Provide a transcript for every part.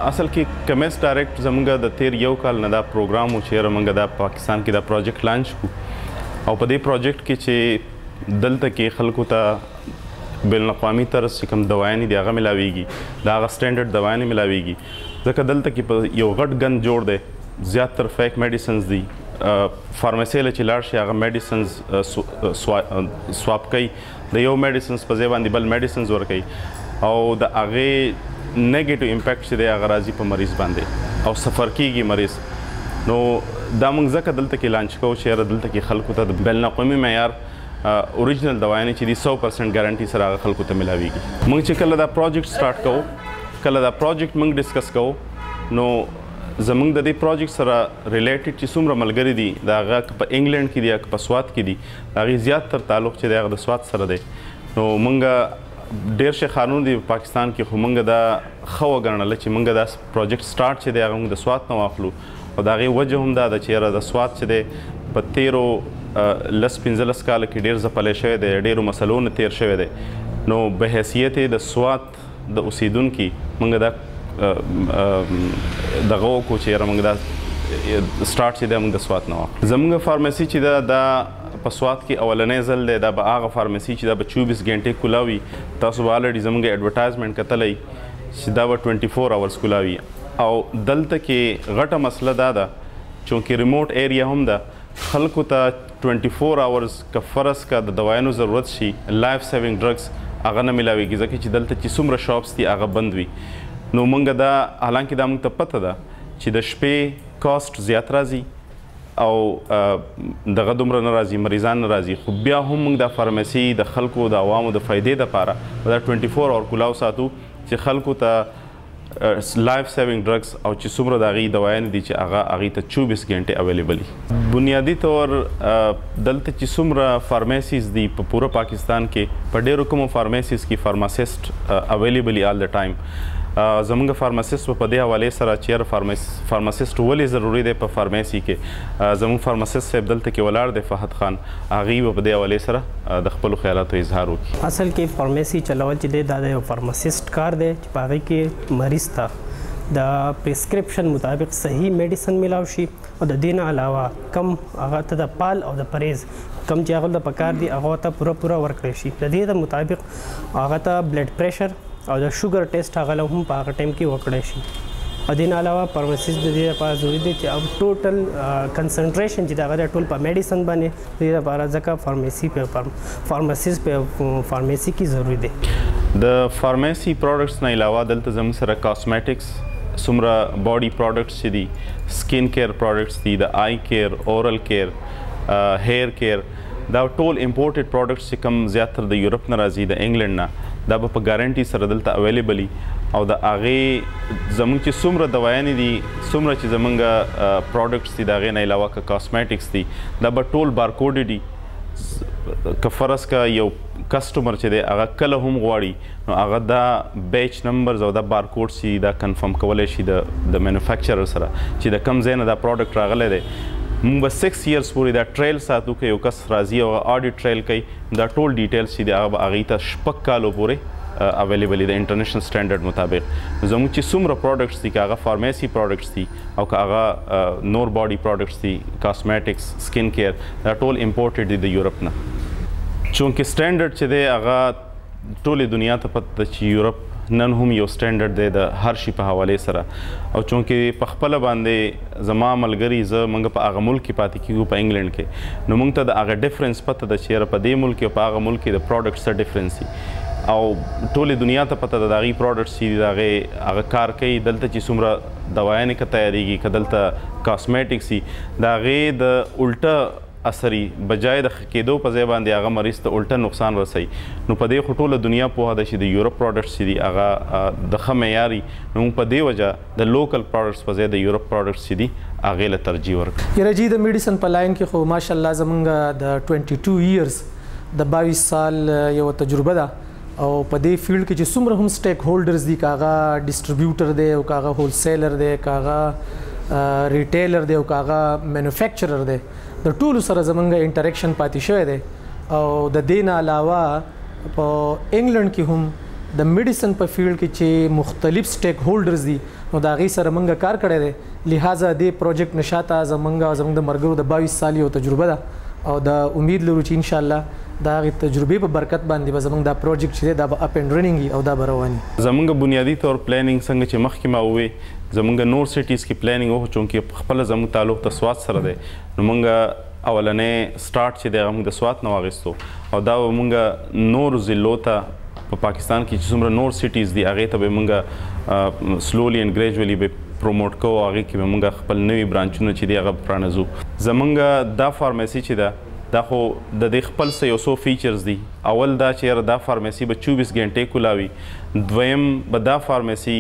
اصل کې کمیس ډایرکټ زمونږ د تیر یو کال نه دا پروګرام و چې زمونږ د پاکستان کې دا پروجیکټ لانچ کو او په دې پروجیکټ کې چې دلته کې خلکو ته بین الاقوامي طرز چې کوم دوايانې دي هغه ملاویږي دا هغه سټینډرډ دوايانې ملاویږي ځکه دلته کې په یو غټ ګند جوړ دی زیاتر فیک میډیسنز دي فارماسي له چې لاړ شي هغه میډیسنز سواپ کوي د یو میډیسنز په ځای باندې بل میډیسنز ورکوي او د هغې نیگیټیو امپیکټ چې دی هغه راځي په مریض باندې او سفر کیږي مریض نو دا موږ ځکه دلته کې لانچ کوو چې یاره دلته کې خلکو ته د بین الاقوامي معیار اوریجنل دوايانې چې دي 100% ګارنټي سره هغه خلکو ته ملاویږي موږ چې کله دا پروجیکټ سټارټ کوو کله دا پروجیکټ موږ ډسکس کوو نو زمونږ د دې پروجیکټ سره ریلیټډ چې څومره ملګري دي د هغه په انګلینډ کې دي که په سوات کې دي د هغې زیاتر تعلق چې دی هغه د سوات سره دی نو موږ ډېر شي قانون دی په پاکستان کې خو موږ دا ښه وګڼله چې موږ دا پروجیکټ سټارټ چې دی هغه موږ د سوات نه واخلو او د هغې وجه هم دا ده چې یاره د سوات چې دی په تیرو 10-15 کاله کې ډېر ځپلی شوی دی ډېرو مسلو نه تیر شوی دی نو به حیثیت د سوات د اوسیدونکي موږ دا دغه وکړو چې یاره موږ دا سټارټ چې دی موږ د سوات نه واخلو زموږ فارمسي چې دا په سوات کې اولنی ځل دی دا به هغه فارمسي چې دا به 24 ګنټې کلا وي تاسو به الریډي زموږ ایډورټایزمنټ کتلی چې دا به 24 اورز کلا وي او دلته کې غټه مسله دا ده چونکې ریموټ ایریا هم ده خلکو ته 24 اورز که فرض که د دوایانو ضرورت شي لایف سیوینګ ډرګس هغه نه ملاویږي ځکه چې دلته چې څومره شاپس دي هغه بند وي نو موږ دا حالانکه دا موږ ته پته ده چې د شپې کاسټ زیات راځي او دغه دومره نه راځي مریضان نه راځي خو بیا هم موږ دا فارمسي د خلکو د عوامو د فایدې دپاره دا 24 اور کلاو ساتو چې خلکو ته لایف سیوینګ ډرګس او چې څومره د هغې دوايانې دي چې هغې ته 24 ګنټې اویلیبل وي بنیادي طور دلته چې څومره فارمیسیز دي په پوره پاکستان کې په ډېرو کومو فارمیسیز کې فارماسیسټ اویلیبل آل د ټایم زمونږ فارماسیسټ په دې حوالې سره چې یاره فارماسیسټ ولې ضروري دی په فارمیسي کې زمونږ فارماسیسټ صاحب دلته کې ولاړ دی فهد خان هغوی به په دې حوالې سره د خپلو خیالاتو اظهار وکړي اصل کې فارمیسي چلول چې دی دا د یو فارماسیسټ کار دی چې په هغې کې مریض ته د پرسکرپشن مطابق صحیح میډیسن میلاو شي او د دې نه علاوه کم هغه ته د پال او د پرهیز کم چې هغه ته پکار دي هغه ته پوره ورکړی شي د دې د مطابق هغه ته بلډ پریشر او د شوګر ټیسټ هغه له هم په هغه ټایم کې وکړی شي او دې نه علاوه فارماسیسټ د دې لپاره ضروري دی چې اب ټوټل کنسنټریشن چې د هغه ټول په میډیسن باندې د دې لپاره ځکه فارماسیسټ په فارماسي کې ضروري دی د فارماسي پروډکټس نه علاوه دلته زموږ سره کاسمیټکس څومره باډي پروډکټس چې دي سکین کیر پروډکټس دي د آی کیر اورل کیر هیر کیر دا ټول امپورټډ پروډکټس چې کوم زیاتره د یورپ نه راځي د انګلینډ نه دا به په ګارنټي سره دلته اویلیبل وي او د هغې زموږ چې څومره دوايانې دي څومره چې زموږ پروډکټس دي د هغې نه علاوه که کاسمیټکس دي دا به ټول بارکوډ دي که فرض که یو کسټمر چې دی هغه کله هم غواړي نو هغه دا بیچ نمبرز او دا بارکوډ چې دا کنفرم کولی شي د مینوفیکچرر سره چې د کم ځای نه دا پروډکټ راغلی دی موږ به 6 ایئرس پورې دا ټریل ساتو که یو کس راځي او آډیټ ټریل کوي دا ټول ډیټیلز چې دی هغه به هغې ته 6 کالو پورې اویلیبل دي د انټرنیشنل سټینډرډ مطابق زموږ چې څومره پروډکټس دي که هغه فارمیسي پروډکټس دي او که هغه نور باډي پروډکټس دي کاسمیټکس سکین کیر دا ټول امپورټډ دي د یورپ نه چونکې سټینډرډ چې دی هغه ټولې دنیا ته پته ده چې یورپ نن هم یو سټینډرډ دی د هر شي په حوالې سره او چونکې په خپله باندې زما ملګري موږ په هغه ملک کې پاتې کېږو په انګلینډ کې نو موږ ته د هغه ډفرنس پته ده چې یاره په دې ملک او په هغه ملک کې د پروډکټ څه ډفرنس دي او ټولې دنیا ته پته ده د هغې پروډکټس چې دي د هغې هغه کار کوي دلته چې څومره دوایانې که تیارېږي که دلته کاسمیټکس دي د هغې د الټه اثري بجای د ښه کېدو په ځای باندې هغه مریض ته الټه نقصان رسوي نو په دې خو ټوله دنیا پوهه ده چې د یورپ پروډکټس چې دي هغه د ښه معیاري نو موږ په دې وجه د لوکل پروډکټس په ځای د یورپ پروډکټس چې دي هغې له ترجیح ورکړو یاره جی د میډیسن په لاین کې خو ماشاءالله زمونږ د 22 ایئرز د 22 سال یو تجربه ده او په دې فیلډ کې چې څومره هم سټیک هولډرز دي که هغه ډسټریبیوټر دی او که هغه هول سیلر دی که هغه ریټیلر دی او که هغه مینوفیکچرر دی د ټولو سره زمونږ انټریکشن پاتې شوی دی او د دې نه علاوه په انګلینډ کې هم د میډیسن په فیلډ کې چې مختلف سټیک هولډرز دي نو د هغې سره موږ کار کړی دی. لہذا دې پروجیکټ نشاته زموږ د مرګرو د 22 سال یو تجربه ده او د امید لرو چې انشاءالله د هغې تجربې په برکت باندې به زموږ دا پروجیکټ چې دی دا به اپ اینډ رننګ او دا به روان وي. زموږ بنیادي طور پلانینګ څنګه چې مخکې ما ووې زموږ نور سټیز کې پلانینګ وو چونکې خپله زموږ تعلق د سوات سره دی نو موږ اولنې سټارټ چې دی هغه موږ د سوات نه واخیستو او دا به موږ نورو ضلعو ته په پاکستان کې چې څومره نور سټیز دي هغې ته به موږ سلولی اینډ ګریجولي به پروموټ کوو هغې کې به موږ خپل نوي برانچونه چې دي هغه پرانیزو. زموږ دا فارمسي چې ده دا خو د دې خپل څه یو څو فیچرز دي. اول دا چې یاره دا فارمسي به 24 غنټې کولاوي. دویم به دا فارمسي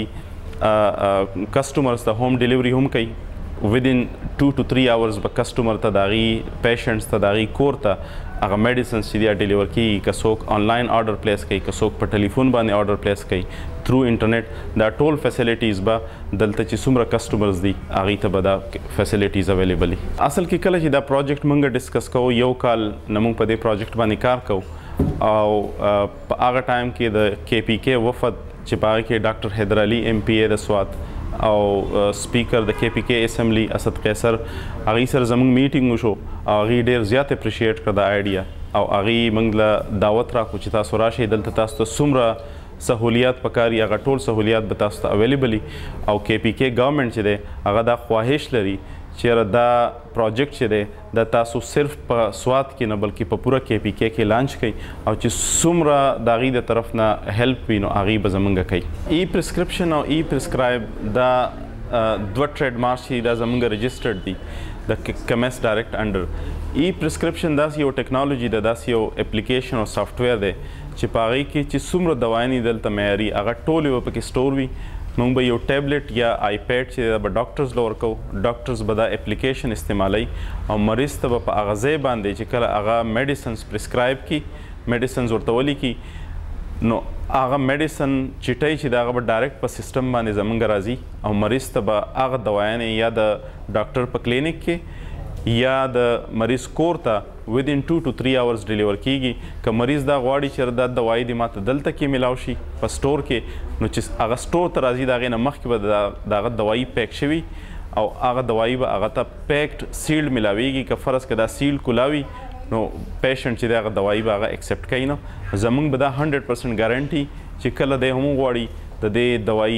کسټمرز ته ہوم ډیلیوري هم کوي. within 2 to 3 hours به کسټمر ته د هغې پیشنټس ته د هغې کور ته هغه میډیسنز چې دي ډیلیور کېږي. که څوک آنلاین آرډر پلیس کوي که څوک په ټلیفون باندې آرډر پلیس کوي تھرو انټرنیټ دا ټول فیسلیټیز به دلته چې څومره کسټمرز دي هغې ته به دا فیسلیټیز اویلیبل وي. اصل کې کله چې دا پروجیکټ موږ ډسکس کوو یو کال نه موږ په دې پروجیکټ باندې کار کوو او په هغه ټایم کې د KPK وفد چې په هغه کې ډاکټر حیدر علي MPA د سوات او سپیکر د KPK اسمبلی اسد قیصر هغې سره زموږ میټینګ وشو او هغې ډېر زیات اپریشیټ کړه د آیډیا او هغې موږ له دعوت راکړو چې تاسو راشئ دلته تاسو ته څومره سهولیات پکار هغه ټول سهولیات به تاسو ته اویلیبل وي. او KPK ګورنمنټ چې دی هغه دا خواهش لري چې دا پروجیکټ چې دی دا تاسو صرف په سوات کې نه بلکې په پوره KPK کې لانچ کړئ او چې څومره د هغې د طرف نه هیلپ وي نو هغې به زموږ کوي. ای پرسکرپشن او ای پرسکرایب دا دوه ټریډ مارک چې دا زموږ رجسټرډ دي د کمیس ډایرکټ انډر. ای پرسکرپشن داسې یو ټیکنالوجي ده داسې یو اپلیکیشن او سافټویر دی چې په هغې کې چې څومره دوايانې دلته معیاري هغه ټولې به پکې سټور وي. موږ به یو ټیبلټ یا آیپیډ چې دا به ډاکټرز له ورکوو. ډاکټرز به دا اپلیکیشن استعمالوي او مریض ته به په هغه ځای باندې چې کله هغه میډیسنز پرسکرایب کړي میډیسنز ورته ولیکي نو هغه میډیسن چټۍ چې د هغه به ډایرکټ په سیسټم باندې زموږ راځي او مریض ته به هغه دوايانې یا د ډاکټر په کلینیک کې یا د مریض کور ته within 2 to 3 hours ډیلیور کېږي. که مریض دا غواړي چې دا دوايي دې ماته دلته کې میلاو شي په سټور کې نو چې هغه سټور ته راځي د هغې نه مخکې به د هغه دوايي پیک شوي او هغه دوايي به هغه ته پیکډ سیلډ میلاویږي. که فرض که دا سیلډ کولاوي نو پیشنټ چې دی هغه دوايي به هغه ایکسپټ کوي. نو زموږ به دا 100% ګارنټي چې کله دی هم غواړي د دې دوايي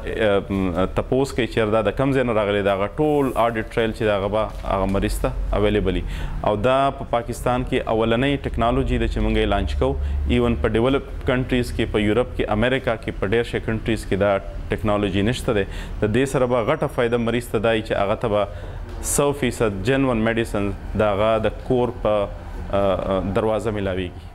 تپوس کوي چې دا د کوم ځای نه راغلی د هغه ټول آډیټ ټرایل چې د هغه به هغه مریض ته اویلیبل وي. او دا په پاکستان کې اولنۍ ټیکنالوجي ده چې موږ یې لانچ کوو. ایون په ډیولپ کنټریز کې په یورپ کې امریکا کې په ډېر شي کنټریز کې دا ټیکنالوجي نشته دی. د دې سره به غټه فایده مریض ته دا چې هغه ته به 100% جنون میډیسن د هغه د کور په دروازه میلاویږي.